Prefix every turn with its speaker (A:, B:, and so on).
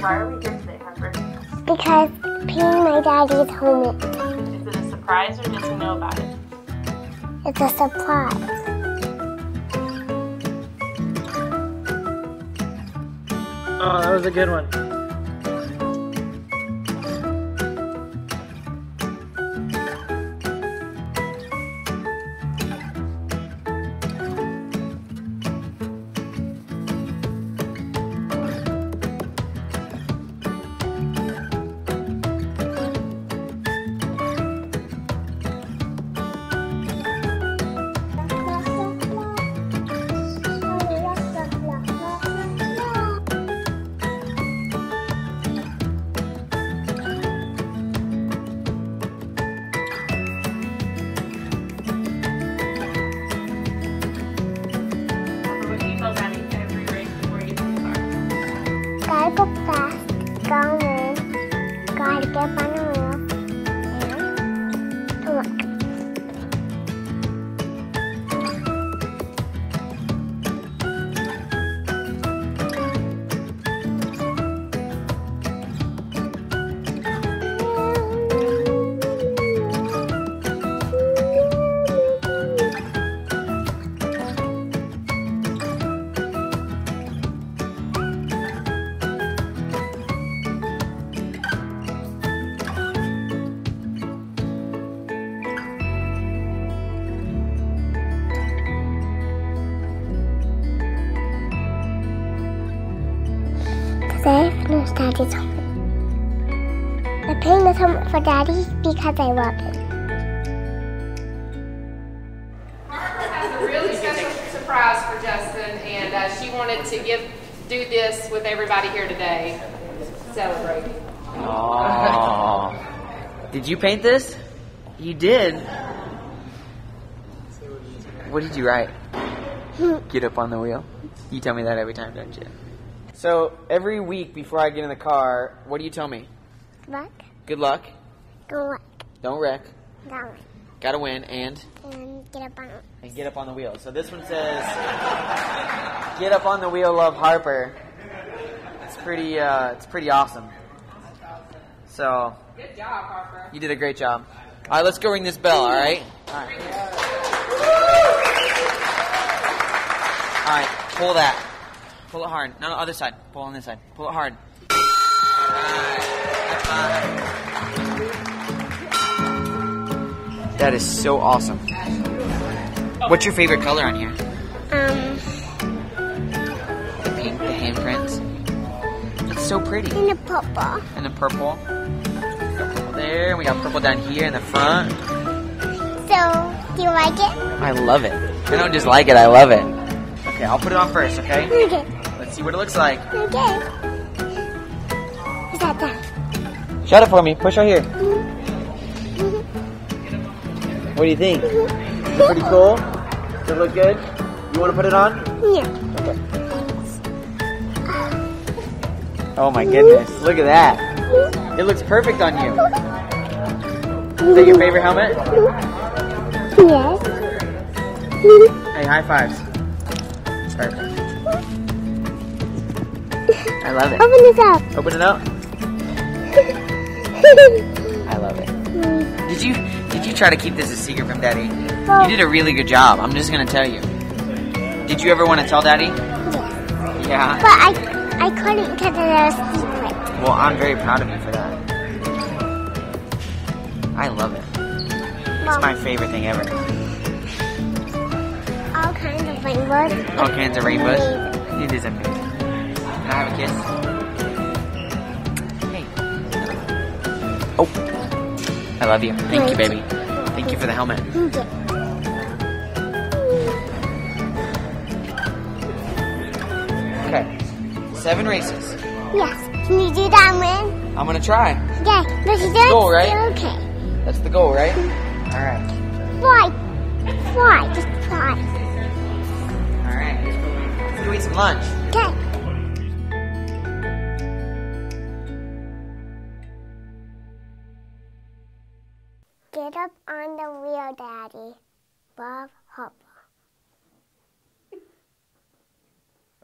A: Why are we here today, Harper?
B: Because peeing my daddy's helmet.
A: Is it a surprise or does he know about it?
B: It's a surprise.
C: Oh, that was a good one.
B: Gotta go fast, go in, gotta get up on the wheel, and look. Today I finished Daddy's homework. I'm paying this homework for Daddy because I love it.
D: Harper has a really special surprise for Justin, and she wanted to do this with everybody here today. Celebrate.
C: Oh. Did you paint this? You did. What did you write? Get up on the wheel. You tell me that every time, don't you? So every week before I get in the car, what do you tell me?
B: Luck,
C: Good luck.
B: go luck,
C: Don't wreck.
B: down,
C: Gotta win and
B: and get up on it.
C: get up on the wheel. So this one says, "Get up on the wheel, love Harper." It's pretty awesome. So
D: Good job, Harper.
C: you did a great job. All right, let's go ring this bell. All right. All right. Pull that. Pull it hard. No, other side. Pull on this side. Pull it hard. That is so awesome. What's your favorite color on here? The pink, the handprints. It's so pretty.
B: And the purple.
C: And the purple. We got purple there. And we got purple down here in the front.
B: So, do you like it?
C: I love it. I don't just like it, I love it. Okay, I'll put it on first, okay?
B: Okay.
C: Let's see what it looks like.
B: Okay. Is that down?
C: Shut it for me. Push right here. What do you think? Is it pretty cool? Does it look good? You want to put it on?
B: Yeah.
C: Okay. Oh my goodness. Look at that. It looks perfect on you. Is that your favorite helmet?
B: Yes.
C: Hey, high fives. Perfect. I love it.
B: Open this up.
C: Open it up. I love it. Did you try to keep this a secret from Daddy?
B: Well,
C: You did a really good job. I'm just gonna tell you. Did you ever want to tell Daddy?
B: yes.
C: Yeah.
B: But I couldn't because it was a secret.
C: Well, I'm very proud of you for that. I love it. It's my favorite thing ever.
B: All kinds of rainbows.
C: All kinds of rainbows.
B: Amazing.
C: It is amazing. Can I have a kiss? Hey. Oh. I love you. Thank you, baby. Thank you for the helmet.
B: Okay.
C: Okay. 7 races.
B: Yes. Can you do that win?
C: I'm gonna try.
B: Okay. Let's do it.
C: Goal, right?
B: Okay.
C: That's the goal, right? All right.
B: Fly. Fly. Just fly.
C: All right. Let's go eat some lunch.
B: Okay. Get up on the wheel, Daddy. Love, Harper.